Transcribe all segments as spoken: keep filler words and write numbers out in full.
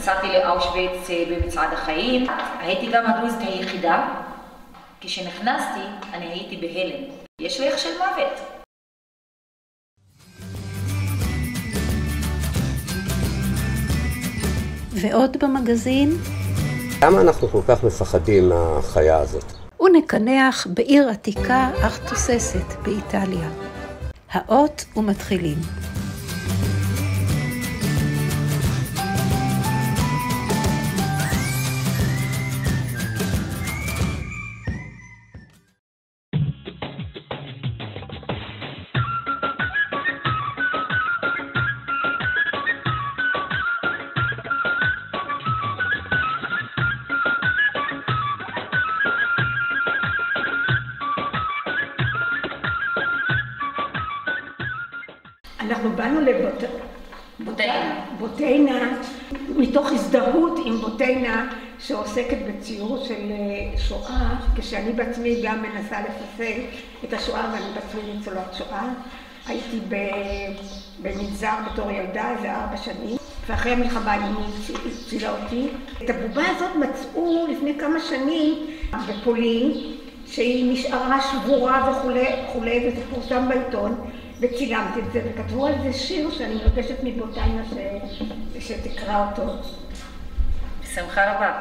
נסעתי לאושוויץ במצעד החיים. הייתי גם הדרוזית היחידה. כשנכנסתי, אני הייתי בהלם. יש ריח של מוות. ועוד במגזין? למה אנחנו כל כך מפחדים מהחיה הזאת? ונקנח בעיר עתיקה אך תוססת באיטליה. האות ומתחילים. אנחנו באנו לבוטיינה, בוטיינה, מתוך הזדהות עם בוטיינה שעוסקת בציור של שואה, כשאני בעצמי גם מנסה לפסל את השואה ואני בעצמי ניצולת שואה. הייתי במנזר בתור ילדה, זה ארבע שנים, ואחרי המלחמה אמי הצילה אותי. את הבובה הזאת מצאו לפני כמה שנים בפולין, שהיא נשארה שבורה וכולי, וזה פורסם בעיתון. וצילמתי את זה, וכתבו על זה שיר שאני מבקשת מבוטיינה ש... שתקרא אותו. בשמחה רבה.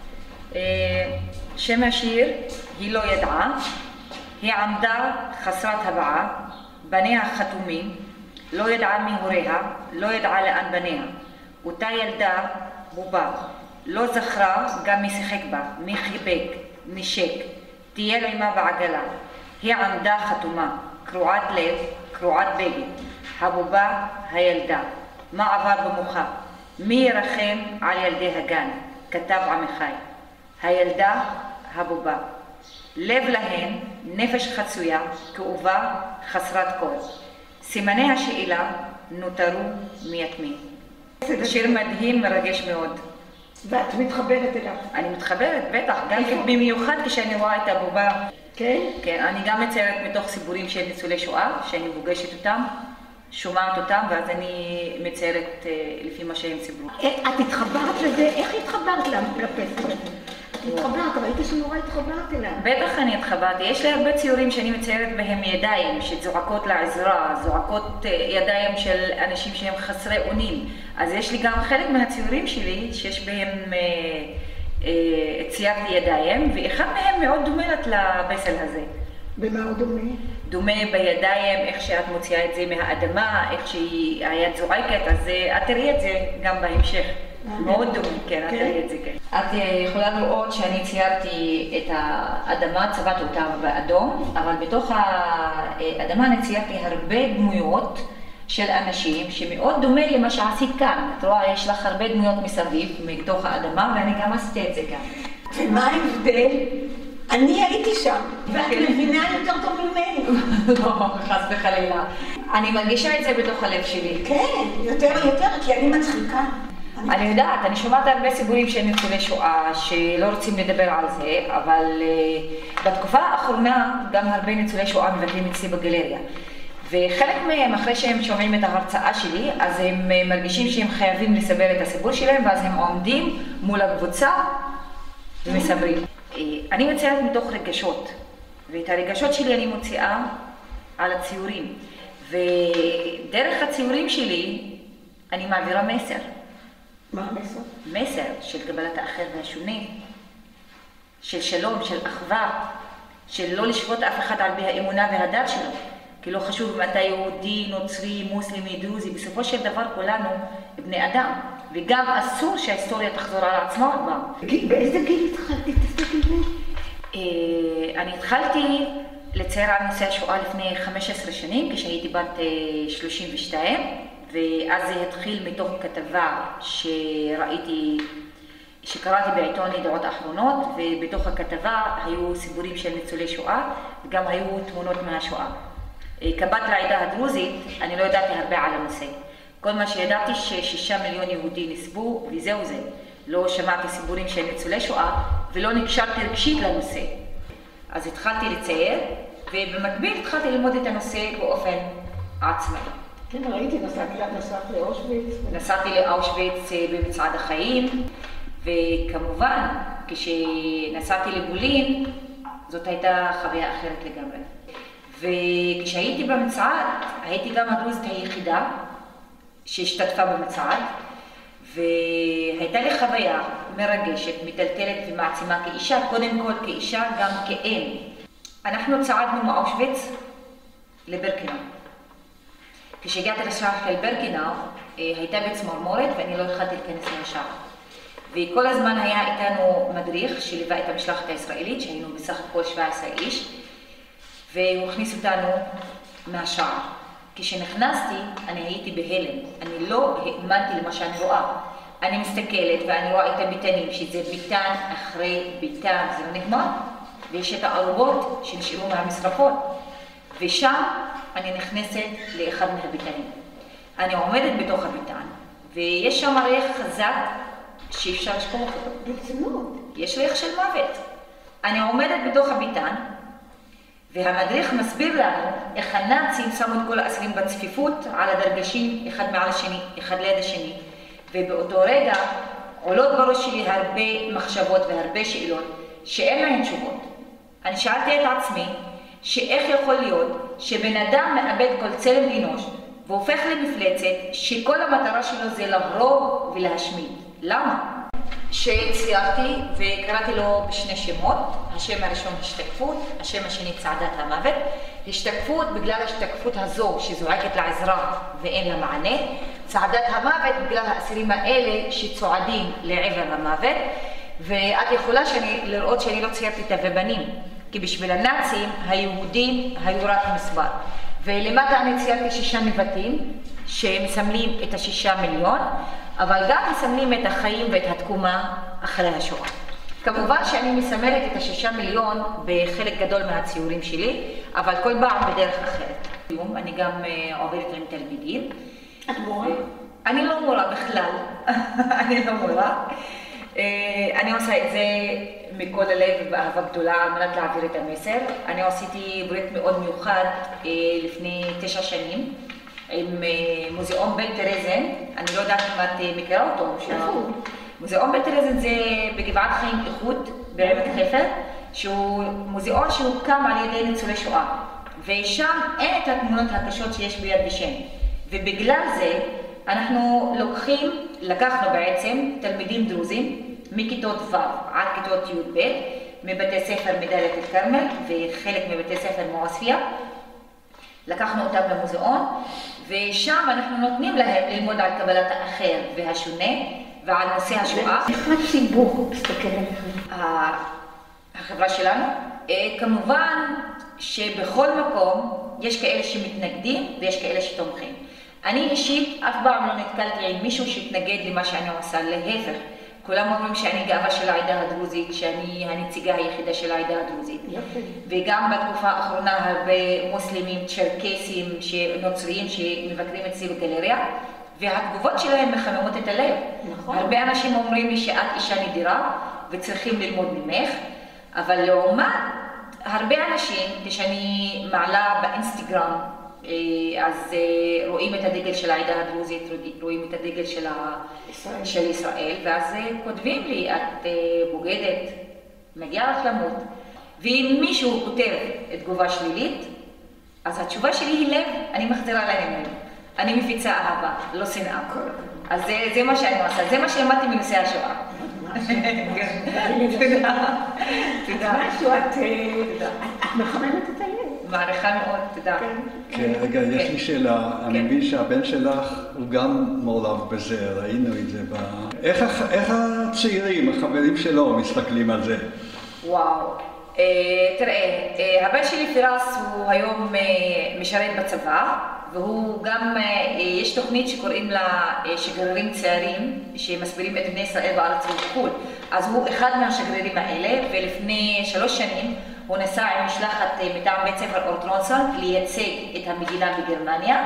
שם השיר, היא לא ידעה, היא עמדה חסרת הבעה, בניה חתומים, לא ידעה מי הוריה, לא ידעה לאן בניה. אותה ילדה בובה, לא זכרה גם מי שיחק בה, מי חיבק, נשק, תהיה לאמה בעגלה. היא עמדה חתומה, קרועת לב, קרועת בגד, הבובה, הילדה, מה עבר במוחה, מי ירחם על ילדי הגן, כתב עמיחי, הילדה, הבובה, לב להן, נפש חצויה, כאובה, חסרת כל, סימני השאלה נותרו מייתמים. שיר מדהים, מרגש מאוד. ואת מתחברת אליו? אני מתחברת, בטח, גם במיוחד כשאני רואה את הבובה. כן? כן, אני גם מציירת מתוך סיפורים של ניצולי שואה, שאני פוגשת אותם, שומעת אותם, ואז אני מציירת לפי מה שהם סיפרו. את התחברת לזה? איך התחברת לפסק הזה? את התחברת, אבל הייתי שנורא התחברת אליו. בטח אני התחברתי. יש לי הרבה ציורים שאני מציירת בהם ידיים, שזועקות לעזרה, זועקות ידיים של אנשים שהם חסרי אונים. אז יש לי גם חלק מהציורים שלי שיש בהם... ציירתי ידיים, ואחד מהם מאוד דומה לפסל הזה. במה הוא דומה? דומה בידיים, איך שאת מוציאה את זה מהאדמה, איך שהיד זועקת, אז את תראי את זה גם בהמשך. מאוד דומה, כן, את תראי את זה, כן. את יכולה לראות שאני ציירתי את האדמה, צבעתי אותה באדום, אבל בתוך האדמה אני ציירתי הרבה דמויות של אנשים שמאוד דומה למה שעשית כאן. את רואה, יש לך הרבה דמויות מסביב, מתוך האדמה, ואני גם עשיתי את זה כאן. ומה ההבדל? אני הייתי שם, ואת מבינה יותר טוב ממני. לא, חס וחלילה. אני מרגישה את זה בתוך הלב שלי. כן, יותר יותר, כי אני מצחיקה. אני יודעת, אני שומעת הרבה סיפורים של ניצולי שואה, שלא רוצים לדבר על זה, אבל בתקופה האחרונה גם הרבה ניצולי שואה מבקרים אצלי בגלריה. וחלק מהם, אחרי שהם שומעים את ההרצאה שלי, אז הם מרגישים שהם חייבים לספר את הסיפור שלהם, ואז הם עומדים מול הקבוצה ומספרים. אני מציירת מתוך רגשות, ואת הרגשות שלי אני מוציאה על הציורים. ודרך הציורים שלי אני מעבירה מסר. מה המסר? מסר של קבלת האחר והשונה, של שלום, של אחווה, של לא לשפוט אף אחד על פי האמונה והדת שלו. כי לא חשוב אם אתה יהודי, נוצרי, מוסלמי, דרוזי, בסופו של דבר כולנו בני אדם. וגם אסור שההיסטוריה תחזור על עצמה עוד פעם. באיזה גיל התחלתי להתעסק עם זה? אני התחלתי לצייר על נושא השואה לפני חמש עשרה שנים, כשהייתי בת שלושים ושתיים, ואז זה התחיל מתוך כתבה שראיתי, שקראתי בעיתון ידיעות אחרונות, ובתוך הכתבה היו סיפורים של ניצולי שואה, וגם היו תמונות מהשואה. כבת לעדה הדרוזית, אני לא ידעתי הרבה על הנושא. כל מה שידעתי ששישה מיליון יהודי נספו, וזהו זה. לא שמעתי סיפורים של ניצולי שואה, ולא נקשרתי רגשית לנושא. אז התחלתי לצייר, ובמקביל התחלתי ללמוד את הנושא באופן עצמאי. כן, ראיתי, נסעת לאושוויץ. נסעתי לאושוויץ במצעד החיים, וכמובן, כשנסעתי לפולין, זאת הייתה חוויה אחרת לגמרי. וכשהייתי במצעד, הייתי גם הדרוזית היחידה שהשתתפה במצעד, והייתה לי חוויה מרגשת, מטלטלת ומעצימה כאישה, קודם כל כאישה, גם כאם. אנחנו צעדנו מאושוויץ לברקנאו. כשהגעתי לשער של ברקנאו, הייתה בצמרמורת ואני לא יכולתי להיכנס לשער. וכל הזמן היה איתנו מדריך שליווה את המשלחת הישראלית, שהיינו בסך הכל שבע עשרה איש, והוא הכניס אותנו מהשער. כשנכנסתי, אני הייתי בהלם. אני לא האמנתי למה שאני רואה. אני מסתכלת ואני רואה את הביתנים, שזה ביתן אחרי ביתן, זה לא נגמר. ויש את הארובות שנשארו מהמשרפות. ושם אני נכנסת לאחד מהביתנים. אני עומדת בתוך הביתן, ויש שם ריח חזק שאפשר לשכוח אותו. ברצינות. יש ריח של מוות. אני עומדת בתוך הביתן, והמדריך מסביר לנו איך הנאצים שמו את כל האסירים בצפיפות על הדרגשים, אחד מעל השני, אחד ליד השני. ובאותו רגע עולות בראש שלי הרבה מחשבות והרבה שאלות שאין להן תשובות. אני שאלתי את עצמי שאיך יכול להיות שבן אדם מאבד כל צלם אנוש והופך למפלצת שכל המטרה שלו זה להרוג ולהשמיד. למה? שציירתי וקראתי לו בשני שמות, השם הראשון השתקפות, השם השני צעדת המוות. השתקפות בגלל השתקפות הזו שזועקת לעזרה ואין לה מענה, צעדת המוות בגלל האסירים האלה שצועדים לעבר המוות. ואת יכולה שאני, לראות שאני לא ציירתי את הבנים, כי בשביל הנאצים היהודים היו רק מספר, ולמטה אני ציירתי שישה נבטים שמסמלים את השישה מיליון, אבל גם מסמלים את החיים ואת התקומה אחרי השואה. כמובן שאני מסמלת את השישה מיליון בחלק גדול מהציורים שלי, אבל כל פעם בדרך אחרת. היום אני גם עובדת עם תלמידים. את מורה? אני לא מורה בכלל, אני לא מורה. אני עושה את זה מכל הלב ובאהבה גדולה על מנת להעביר את המסר. אני עשיתי פרויקט מאוד מיוחד לפני תשע שנים עם מוזיאון בן טרזן. אני לא יודעת אם את מכירה אותו. מוזיאון בן טרזן זה בגבעת חיים איכות בעמק חפר, שהוא מוזיאון שהוקם על ידי ניצולי שואה, ושם אין את התמונות הקשות שיש ביד ושם, ובגלל זה אנחנו לוקחים, לקחנו בעצם תלמידים דרוזים מכיתות ו' עד כיתות י"ב מבתי ספר מדאלית אל-כרמל וחלק מבתי ספר מעוספיא. לקחנו אותם למוזיאון, ושם אנחנו נותנים להם ללמוד על קבלת האחר והשונה ועל נושא השואה. איך הציבור מסתכל עליכם? החברה שלנו, כמובן שבכל מקום יש כאלה שמתנגדים ויש כאלה שתומכים. אני אישית אף פעם לא נתקלתי עם מישהו שהתנגד למה שאני עושה, להפך. כולם אומרים שאני גאווה של העדה הדרוזית, שאני הנציגה היחידה של העדה הדרוזית. יופי. וגם בתקופה האחרונה הרבה מוסלמים, צ'רקסים, נוצריים שמבקרים אצלי בגלריה, והתגובות שלהם מחממות את הלב. נכון. הרבה אנשים אומרים לי שאת אישה נדירה וצריכים ללמוד ממך, אבל לעומת הרבה אנשים, כשאני מעלה באינסטגרם, אז רואים את הדגל של העדה הדרוזית, רואים את הדגל של, ה... ישראל. של ישראל, ואז כותבים לי, את בוגדת, מגיעה לך למות. ואם מישהו כותב תגובה שלילית, אז התשובה שלי היא לב, אני מחזירה להם לב. אני מפיצה אהבה, לא שנאה. אז זה, זה מה שאני עושה, זה מה שלמדתי מנושא השואה. תודה. תודה. משהו, את מחממת את הלב. מעריכה מאוד, תודה. כן, רגע, יש לי שאלה. אני מבין שהבן שלך הוא גם מעורב בזה, ראינו את זה ב... איך הצעירים, החברים שלו, מסתכלים על זה? וואו. תראה, הבן שלי פירס הוא היום משרת בצבא, והוא גם, יש תוכנית שקוראים לה שגרירים צעירים, שמסבירים את בני ישראל בארץ ובחו"ל. אז הוא אחד מהשגרירים האלה, ולפני שלוש שנים הוא נסע עם משלחת מטעם בית ספר אורטרונסון לייצג את המדינה בגרמניה,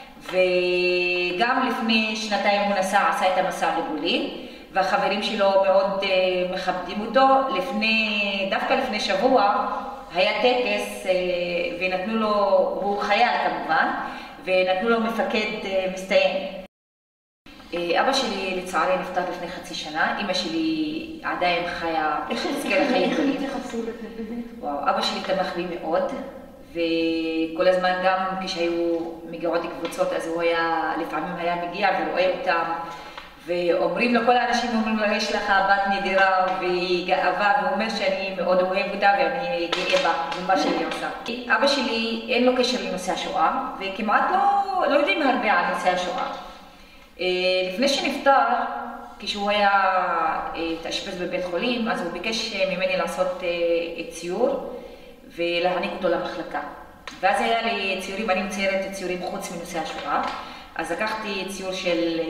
וגם לפני שנתיים הוא נסע, עשה את המסע לפולין, והחברים שלו מאוד מכבדים אותו. לפני, דווקא לפני שבוע היה טקס ונתנו לו, הוא חייל כמובן, ונתנו לו מפקד מסתיים. אבא שלי לצערי נפטר לפני חצי שנה, אמא שלי עדיין חיה, תזכה לחיים גדולים. איך התייחסו לזה באמת? וואו, אבא שלי תמך בי מאוד, וכל הזמן גם כשהיו מגיעות קבוצות, אז הוא היה, לפעמים היה מגיע ורואה אותם, ואומרים לכל האנשים, אומרים לו, יש לך בת נדירה והיא גאווה, והוא אומר שאני מאוד אוהב אותה ואני גאה בה, במה שהיא עושה. אבא שלי אין לו קשר לנושא השואה, וכמעט לא, לא יודעים הרבה על נושא השואה. לפני שנפטר, כשהוא היה התאשפז בבית חולים, אז הוא ביקש ממני לעשות ציור ולהעניק אותו למחלקה. ואז היה לי ציורים, אני מציירת ציורים חוץ מנושא השואה, אז לקחתי ציור של,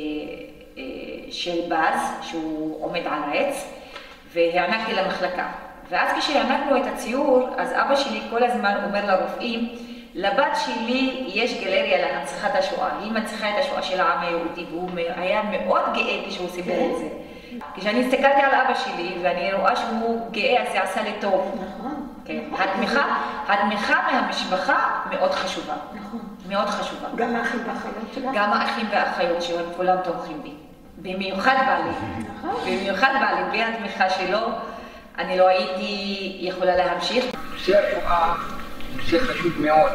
של בז, שהוא עומד על העץ, והענקתי למחלקה. ואז כשהענקנו את הציור, אז אבא שלי כל הזמן אומר לרופאים, לבת שלי יש גלריה להנצחת השואה, היא מנציחה את השואה של העם היהודי, והוא היה מאוד גאה כשהוא סיפר את זה. כשאני הסתכלתי על אבא שלי ואני רואה שהוא גאה, אז זה עשה לי טוב. נכון. כן. התמיכה, התמיכה מהמשפחה מאוד חשובה. נכון. מאוד חשובה. גם האחים והאחיות שלך? גם האחים והאחיות שהם כולם תומכים בי. במיוחד בעלי. נכון. במיוחד בעלי, בלי התמיכה שלו, אני לא הייתי יכולה להמשיך. נושא השואה נושא חשוב מאוד,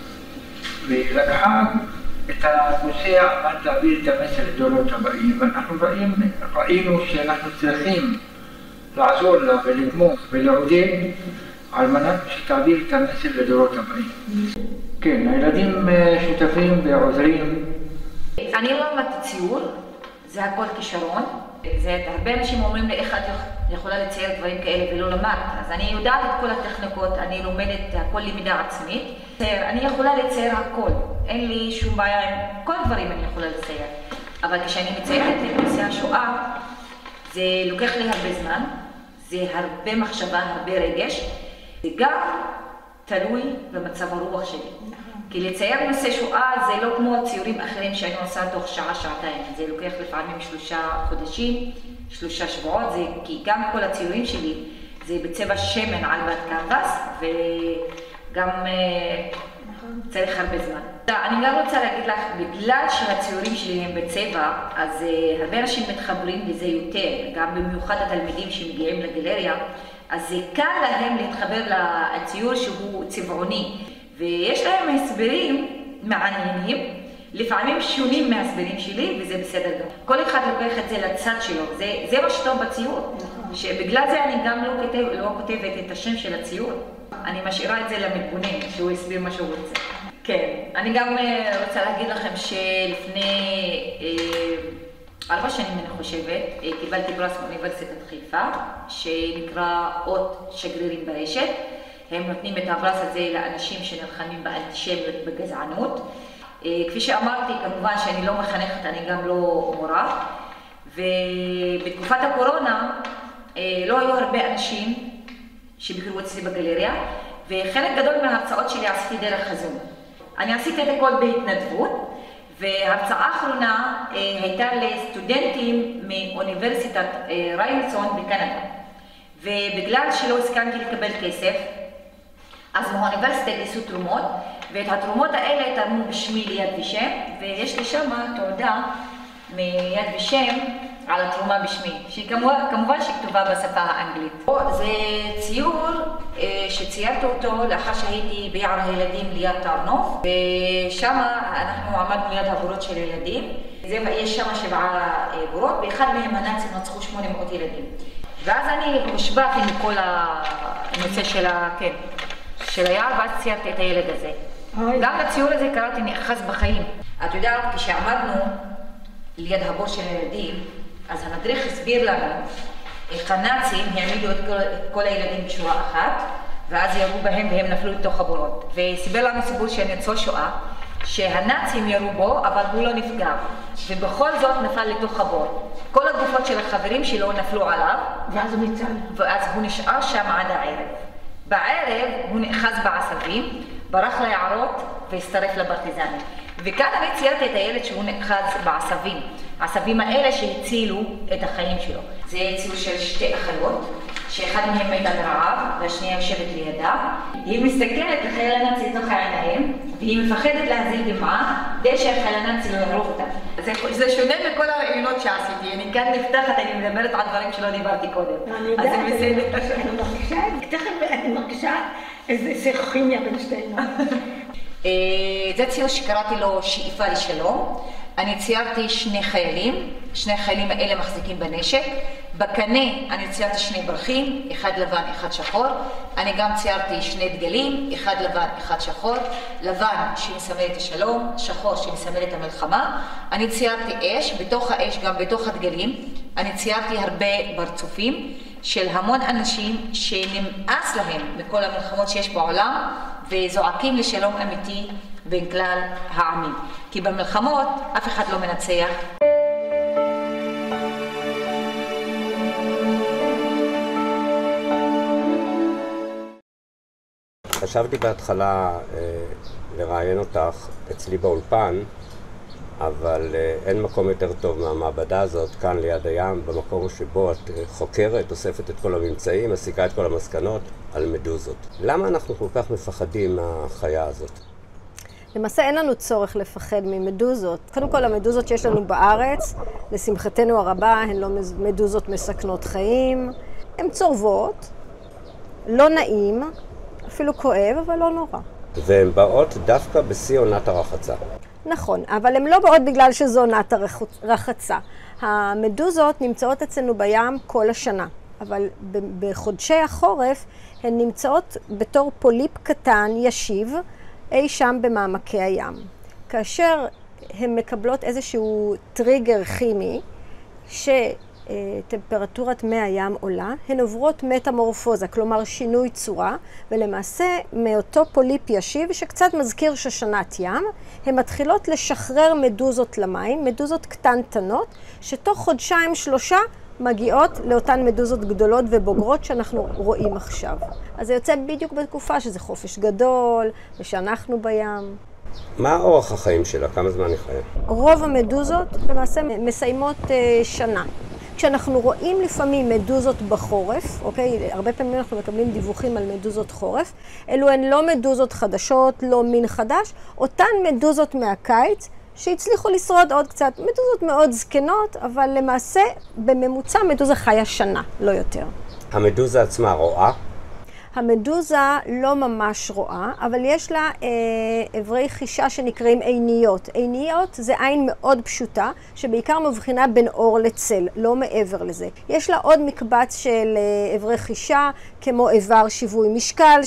ולקחה את הנושא על מנת להעביר את המסר לדורות הבאים, ואנחנו ראינו, ראינו שאנחנו צריכים לעזור לה ולתמוך ולעודד על מנת שתעביר את המסר לדורות הבאים. כן, הילדים שותפים ועוזרים. אני לא למדתי ציור, זה הכל כישרון. זה, הרבה אנשים אומרים לי איך את יכולה לצייר דברים כאלה ולא למדת, אז אני יודעת את כל הטכניקות, אני לומדת הכל למידה עצמית. אני יכולה לצייר הכל, אין לי שום בעיה עם כל הדברים אני יכולה לצייר. אבל כשאני מציירת את נושא השואה, זה לוקח לי הרבה זמן, זה הרבה מחשבה, הרבה רגש, זה גם תלוי במצב הרוח שלי. כי לצייר נושא שואה זה לא כמו ציורים אחרים שאני עושה תוך שעה, שעתיים. זה לוקח לפעמים שלושה חודשים, שלושה שבועות, זה, כי גם כל הציורים שלי זה בצבע שמן על בד קנבס, וגם צריך הרבה זמן. אני גם רוצה להגיד לך, בגלל שהציורים שלי הם בצבע, אז הרבה אנשים מתחברים לזה יותר, גם במיוחד התלמידים שמגיעים לגלריה, אז זה קל להם להתחבר לציור שהוא צבעוני. ויש להם הסברים מעניינים, לפעמים שונים מההסברים שלי, וזה בסדר גם. כל אחד לוקח את זה לצד שלו, זה, זה מה שטוב בציור. שבגלל זה אני גם לא, כותב, לא כותבת את השם של הציור. אני משאירה את זה למתבונן, שהוא הסביר מה שהוא רוצה. כן, אני גם רוצה להגיד לכם שלפני אה, ארבע שנים, אני חושבת, אה, קיבלתי פרס מאוניברסיטת חיפה, שנקרא אות שגרירים ברשת. הם נותנים את הפרס הזה לאנשים שנלחמים באנטישמיות בגזענות. כפי שאמרתי, כמובן שאני לא מחנכת, אני גם לא מורה. ובתקופת הקורונה לא היו הרבה אנשים שביקרו אצלי בגלריה, וחלק גדול מההרצאות שלי עשיתי דרך הזום. אני עשיתי את הכל בהתנדבות, וההרצאה האחרונה הייתה לסטודנטים מאוניברסיטת ריינסון בקנדה. ובגלל שלא הסכמתי לקבל כסף, אז מהאוניברסיטה גייסו תרומות, ואת התרומות האלה תרמו בשמי ליד ושם, ויש לי שם תעודה מיד ושם על התרומה בשמי, שהיא כמובן שכתובה בשפה האנגלית. זה ציור שציירתי אותו לאחר שהייתי ביער הילדים ליד תרנוף, ושם אנחנו עמדנו ליד הבורות של ילדים. יש שם שבעה בורות, באחד מהם הנאצים רצחו שמונה מאות ילדים. ואז אני הושפעתי מכל הנושא של ה... כן. של היער, ואז ציירתי את הילד הזה. גם לציור הזה קראתי נאחז בחיים. את יודעת, כשעמדנו ליד הבור של הילדים, אז המדריך הסביר לנו איך הנאצים העמידו את כל, את כל הילדים בשורה אחת, ואז ירו בהם והם נפלו לתוך הבורות. וסיבר לנו סיפור של ניצול שואה, שהנאצים ירו בו, אבל הוא לא נפגע, ובכל זאת נפל לתוך הבור. כל הגופות של החברים שלו נפלו עליו, ואז הוא ניצל. ואז הוא נשאר שם עד הערב. בערב הוא נאחז בעשבים, ברח ליערות והצטרף לפרטיזנים. וכאן אני ציירתי את הילד שהוא נאחז בעשבים. העשבים האלה שהצילו את החיים שלו. זה ציור של שתי אחיות, שאחד מהם מת על רעב והשנייה יושבת לידה. היא מסתכלת לחייל הנאצי לתוך העיניים והיא מפחדת להזיל דמעה כדי שהחייל הנאצי לא יהרוג אותה. זה, זה שונה מכל הרעיונות שעשיתי. אני כאן נפתחת, אני מדברת על דברים שלא דיברתי קודם. אני יודעת, אז זה בסדר. אני מרגישה, תכף אני מרגישה איזה כימיה בין שתינו. זה ציור שקראתי לו שאיפה לשלום. אני ציירתי שני חיילים, שני החיילים האלה מחזיקים בנשק. בקנה אני ציירתי שני ברכים, אחד לבן, אחד שחור. אני גם ציירתי שני דגלים, אחד לבן, אחד שחור. לבן שמסמל את השלום, שחור שמסמל את המלחמה. אני ציירתי אש, בתוך האש, גם בתוך הדגלים. אני ציירתי הרבה פרצופים של המון אנשים שנמאס להם מכל המלחמות שיש בעולם וזועקים לשלום אמיתי בין כלל העמים. כי במלחמות אף אחד לא מנצח. חשבתי בהתחלה אה, לראיין אותך אצלי באולפן, אבל אה, אין מקום יותר טוב מהמעבדה הזאת, כאן ליד הים, במקום שבו את אה, חוקרת, אוספת את כל הממצאים, מסיקה את כל המסקנות על מדוזות. למה אנחנו כל כך מפחדים מהחיה הזאת? למעשה אין לנו צורך לפחד ממדוזות. קודם כל, המדוזות שיש לנו בארץ, לשמחתנו הרבה, הן לא מדוזות מסכנות חיים. הן צורבות, לא נעים, אפילו כואב, אבל לא נורא. והן באות דווקא בשיא עונת הרחצה. נכון, אבל הן לא באות בגלל שזו עונת הרחצה. המדוזות נמצאות אצלנו בים כל השנה, אבל בחודשי החורף הן נמצאות בתור פוליפ קטן ישיב, אי שם במעמקי הים. כאשר הן מקבלות איזשהו טריגר כימי, שטמפרטורת מי הים עולה, הן עוברות מטמורפוזה, כלומר שינוי צורה, ולמעשה מאותו פוליפ ישיב, שקצת מזכיר שושנת ים, הן מתחילות לשחרר מדוזות למים, מדוזות קטנטנות, שתוך חודשיים שלושה מגיעות לאותן מדוזות גדולות ובוגרות שאנחנו רואים עכשיו. אז זה יוצא בדיוק בתקופה שזה חופש גדול, ושאנחנו בים. מה אורח החיים שלה? כמה זמן היא חיה? רוב המדוזות למעשה מסיימות uh, שנה. כשאנחנו רואים לפעמים מדוזות בחורף, אוקיי? הרבה פעמים אנחנו מקבלים דיווחים על מדוזות חורף. אלו הן לא מדוזות חדשות, לא מין חדש, אותן מדוזות מהקיץ, שהצליחו לשרוד עוד קצת. מדוזות מאוד זקנות, אבל למעשה בממוצע מדוזה חיה שנה, לא יותר. המדוזה עצמה רואה? המדוזה לא ממש רואה, אבל יש לה אה, אברי חישה שנקראים עיניות. עיניות זה עין מאוד פשוטה, שבעיקר מבחינה בין אור לצל, לא מעבר לזה. יש לה עוד מקבץ של אה, אברי חישה, כמו איבר שיווי משקל,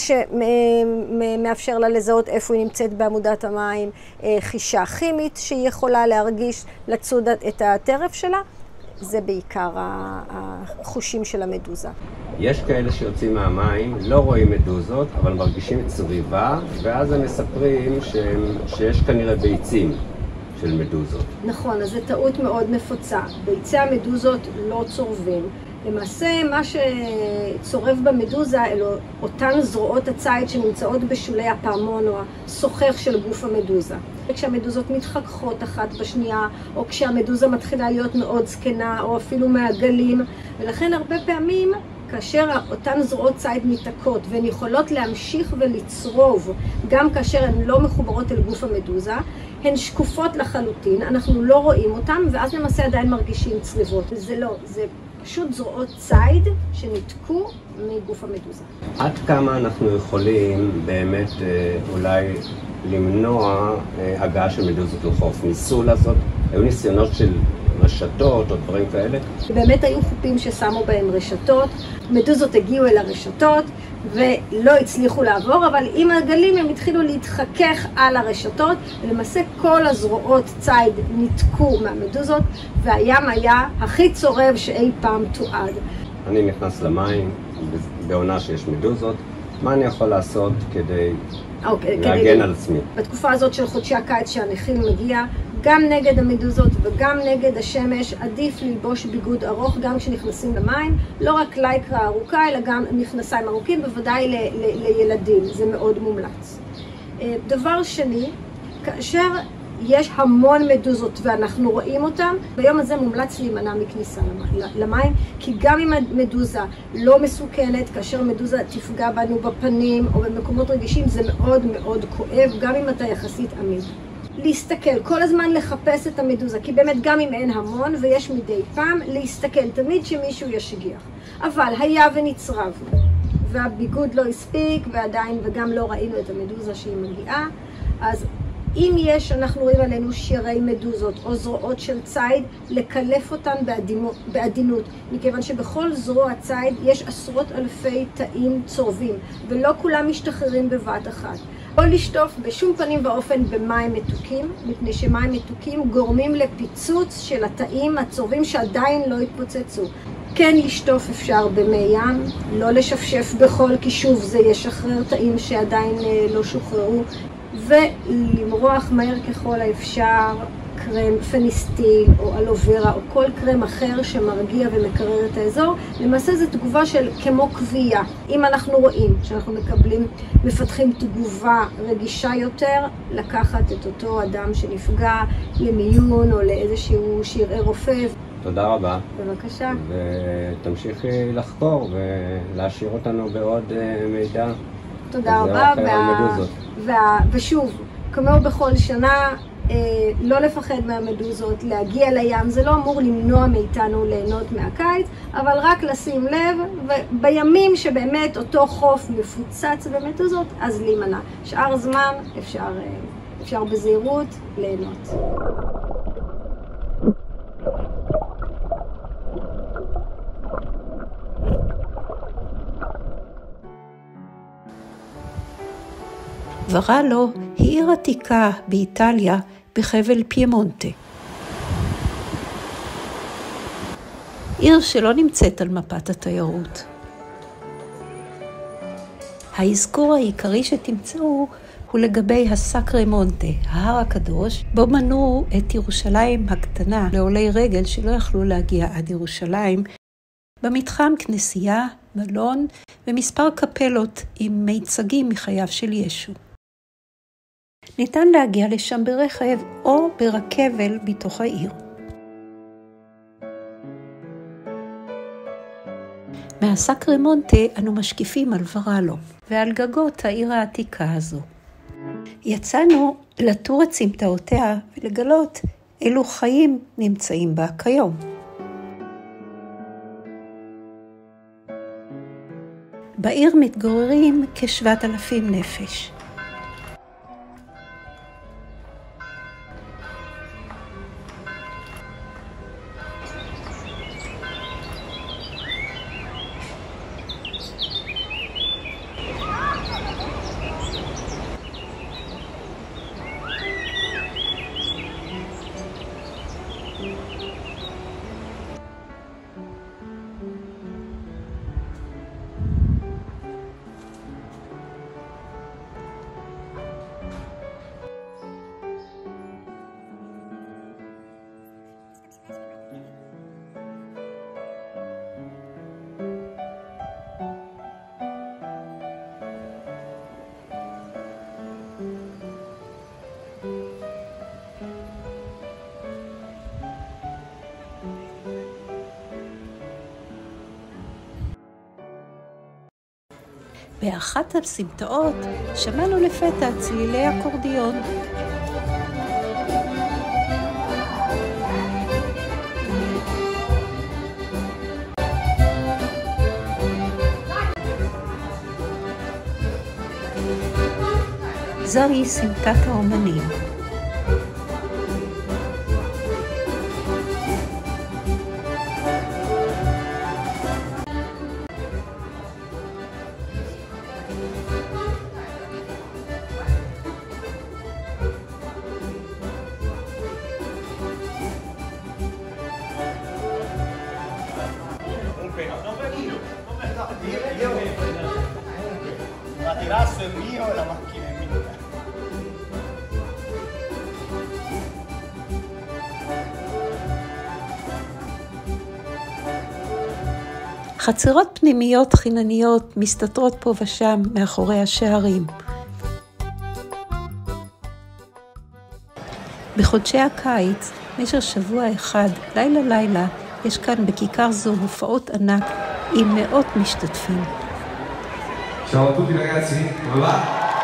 שמאפשר לה לזהות איפה היא נמצאת בעמודת המים, אה, חישה כימית שהיא יכולה להרגיש לצוד את הטרף שלה. זה בעיקר החושים של המדוזה. יש כאלה שיוצאים מהמים, לא רואים מדוזות, אבל מרגישים צריבה, ואז הם מספרים שהם, שיש כנראה ביצים של מדוזות. נכון, אז זו טעות מאוד נפוצה. ביצי המדוזות לא צורבים. למעשה, מה שצורב במדוזה אלו אותן זרועות הציד שנמצאות בשולי הפעמון או הסוחך של גוף המדוזה. כשהמדוזות מתחככות אחת בשנייה, או כשהמדוזה מתחילה להיות מאוד זקנה, או אפילו מעגלים. ולכן הרבה פעמים, כאשר אותן זרועות ציד ניתקות, והן יכולות להמשיך ולצרוב, גם כאשר הן לא מחוברות אל גוף המדוזה, הן שקופות לחלוטין, אנחנו לא רואים אותן, ואז למעשה עדיין מרגישים צריבות. זה לא, זה פשוט זרועות ציד שניתקו מגוף המדוזה. עד כמה אנחנו יכולים באמת אולי למנוע הגעה של מדוזות לחוף? ניסו לעשות, היו ניסיונות של רשתות או דברים כאלה? באמת היו חופים ששמו בהם רשתות, מדוזות הגיעו אל הרשתות ולא הצליחו לעבור, אבל עם הגלים הם התחילו להתחכך על הרשתות, ולמעשה כל הזרועות ציד ניתקו מהמדוזות, והים היה הכי צורב שאי פעם תועד. אני נכנס למים בעונה שיש מדוזות, מה אני יכול לעשות כדי אוקיי, להגן כדי... על עצמי? בתקופה הזאת של חודשי הקיץ שהנחיל מגיע, גם נגד המדוזות וגם נגד השמש, עדיף ללבוש ביגוד ארוך גם כשנכנסים למים, לא רק לייקרה ארוכה, אלא גם מכנסיים ארוכים, בוודאי ל- ל- לילדים, זה מאוד מומלץ. דבר שני, כאשר יש המון מדוזות ואנחנו רואים אותן, ביום הזה מומלץ להימנע מכניסה למים, כי גם אם המדוזה לא מסוכנת, כאשר מדוזה תפגע בנו בפנים או במקומות רגישים, זה מאוד מאוד כואב, גם אם אתה יחסית עמיד. להסתכל, כל הזמן לחפש את המדוזה, כי באמת גם אם אין המון ויש מדי פעם, להסתכל תמיד שמישהו ישגיח. אבל היה ונצרבנו, והביגוד לא הספיק ועדיין וגם לא ראינו את המדוזה שהיא מגיעה, אז אם יש, אנחנו רואים עלינו שירי מדוזות או זרועות של ציד, לקלף אותן בעדינות, בעדינות, מכיוון שבכל זרוע ציד יש עשרות אלפי תאים צורבים, ולא כולם משתחררים בבת אחת. לא לשטוף בשום פנים ואופן במים מתוקים, מפני שמים מתוקים גורמים לפיצוץ של התאים הצורבים שעדיין לא התפוצצו. כן לשטוף אפשר במי ים, לא לשפשף בחול, כי שוב זה ישחרר תאים שעדיין לא שוחררו, ולמרוח מהר ככל האפשר קרם פניסטיל או אלוברה או כל קרם אחר שמרגיע ומקרר את האזור. למעשה זו תגובה של כמו קביעה. אם אנחנו רואים שאנחנו מקבלים, מפתחים תגובה רגישה יותר, לקחת את אותו אדם שנפגע למיון או לאיזשהו שיראי רופא. תודה רבה. בבקשה. ותמשיכי לחקור ולהשאיר אותנו בעוד מידע. תודה רבה. וה... וה... ושוב, כמו בכל שנה, לא לפחד מהמדוזות, להגיע לים, זה לא אמור למנוע מאיתנו ליהנות מהקיץ, אבל רק לשים לב, ובימים שבאמת אותו חוף מפוצץ במדוזות, אז להימנע. שאר זמן אפשר, אפשר בזהירות ליהנות. ורלו היא עיר עתיקה באיטליה בחבל פיימונטה. עיר שלא נמצאת על מפת התיירות. האזכור העיקרי שתמצאו הוא לגבי הסקרמונטה, ההר הקדוש, בו מנו את ירושלים הקטנה לעולי רגל שלא יכלו להגיע עד ירושלים, במתחם כנסייה, מלון ומספר קפלות עם מיצגים מחייו של ישו. ניתן להגיע לשם ברכב או ברכבל בתוך העיר. מהסקרמונטה אנו משקיפים על ורלו ועל גגות העיר העתיקה הזו. יצאנו לטור את סמטאותיה ולגלות אילו חיים נמצאים בה כיום. בעיר מתגוררים כשבעת אלפים נפש. באחת הסמטאות שמענו לפתע צלילי אקורדיון. זוהי סמטת האומנים. Materasso è mio e la macchina è mia. חצרות פנימיות חינניות מסתתרות פה ושם מאחורי השערים. בחודשי הקיץ, במשך שבוע אחד, לילה לילה, יש כאן בכיכר זו הופעות ענק עם מאות משתתפים. Ciao a tutti ragazzi, come va?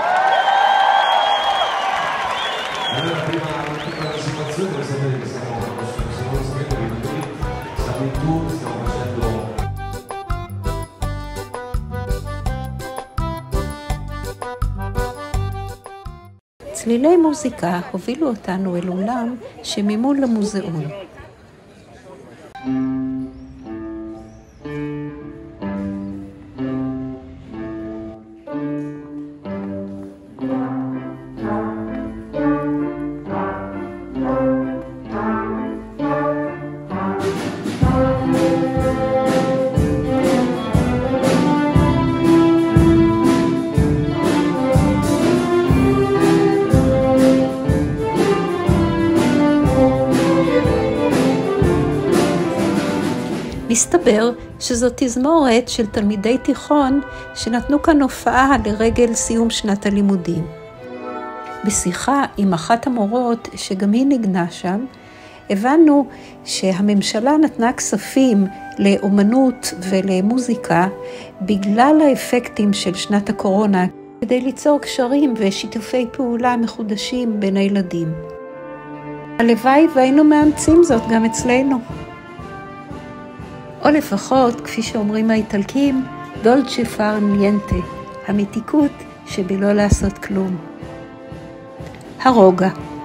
Allora prima una situazione, per sapere che siamo siamo siamo in tour, stiamo facendo צלילי מוזיקה הובילו אותנו אל אולם שממול למוזיאון. מסתבר שזו תזמורת של תלמידי תיכון שנתנו כאן הופעה לרגל סיום שנת הלימודים. בשיחה עם אחת המורות שגם היא נגנה שם, הבנו שהממשלה נתנה כספים לאומנות ולמוזיקה בגלל האפקטים של שנת הקורונה, כדי ליצור קשרים ושיתופי פעולה מחודשים בין הילדים. הלוואי והיינו מאמצים זאת גם אצלנו. או לפחות, כפי שאומרים האיטלקים, דולצ'ה פאר ניאנטה, המתיקות שבלא לעשות כלום. הרוגע.